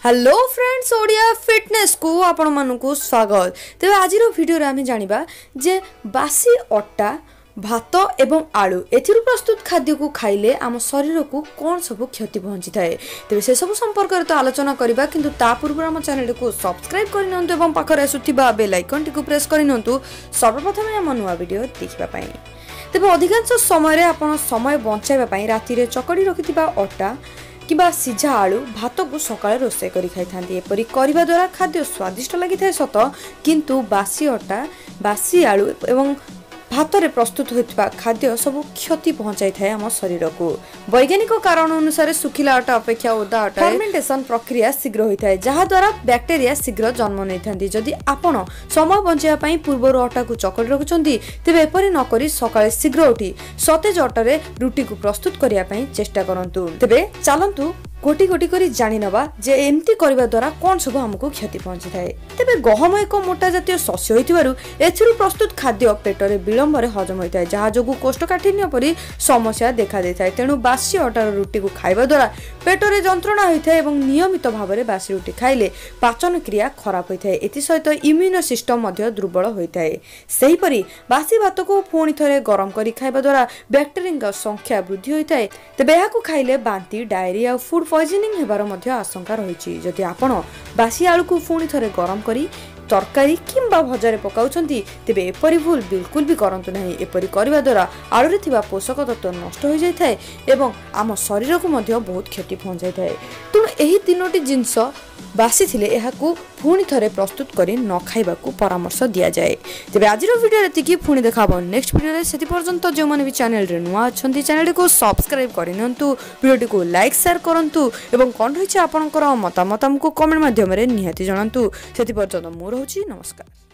Hello friends Odia fitness को आपण मानकु स्वागत। तेबे आज वीडियो रे आमे जानिबा जे बासी अट्टा भात एवं आलू एथिरु प्रस्तुत खाद्य को खाइले आम शरीर को कौन सब क्षति पहुंची थाए। तेबे से सब संपर्क तो आलोचना करबा, किंतु ता पूर्व आम चैनल को सब्सक्राइब करनंतु एवं पाखर आसुथिबा बेल आइकन टिकु प्रेस करनंतु सर्वप्रथम आम नुआ वीडियो देखिबा पई। तेबे अधिकांश समय रे आपण समय बंचाइबा पई राति रे चकड़ी रखिथिबा अट्टा किबा सिझा आलू भात को सकाळे रोषे करी खाई थांती। एपरी करबा द्वारा खाद्य स्वादिष्ट लागि थाए सत, किंतु बासी अट्टा बासी आलू एवं भात रे प्रस्तुत होइतबा खाद्य सब क्षति पहुंचाई थाए आम शरीर को। वैज्ञानिक कारण अनुसार सुखिला अट्टा अपेक्षा ओदा अट्टा फर्मेंटेशन प्रक्रिया शीघ्र होइथाए, जहा द्वारा बैक्टेरिया शीघ्र जन्म नै थांती। जदि आपण समय बंचाइबा पई पूर्वरु अट्टा को चकड़ी रखुचंती, तेबे एपरी न करी सकाळे शीघ्र उठी सतेज अट्टा रे रुटी को प्रस्तुत करिया पई चेष्टा करंतु। तेबे चलंतु गोटी गोटी करी जानि नबा जे एमती करबा द्वारा कोन सब हमको क्षति पहुंची थाए। तेबे गहम एक मोटा जातीय शस्य होइतिबारु एथिरु प्रस्तुत खाद्य पेटरे विलंब रे हजम होइताए, जहा जोगु कोष्ठकाठिन्य परि समस्या देखा देथाए। तेनु बासी अटार रुटी को खाइबा द्वारा पेटरे जंत्रणा होइथाए एवं नियमित भाबरे बासी रुटी खाइले पाचन क्रिया खराब होइथाए। एति सहित इम्यून सिस्टम मध्य दुर्बल होइथाए। सेहि परि बासी भात को पुणी थरे गरम करी खाइबा द्वारा बैक्टेरिया संख्या वृद्धि होइथाए। तेबे एहाकु खाइले बांती डायरिया फूड पॉइजनिंग हेबार मध्य आशंका रही। जदि आपण बासी आलू को पुणी थरे गरम करी तरकारी किंबा भजारे पकाउछंती, तेबे एपरि भूल बिल्कुल भी करंतु नाही। एपरि करबा द्वारा आलू रे थिबा पोषक तत्व नष्ट हो जाय थाए एवं आम शरीर को मध्य बहुत क्षति पहुंचाई थाए। तेणु एही तीनोटी जिंस बासी थिले एहाकू पुणी थरे प्रस्तुत करी न खाइबा को परामर्श दिया जाए। तेबे आज वीडियो एतिकी, पुणी देखाबो नेक्स्ट वीडियो रे। सेति पर्यंत जो माने भी चैनल रे नुआ अछंती चैनल को सब्सक्राइब करिनंतु, वीडियो को लाइक शेयर करंतु एवं कोन रहिछि आपनकर मतामत हमको कमेंट माध्यम रे निहाती जणांतु। सेति पर्यंत मोर होछि नमस्कार।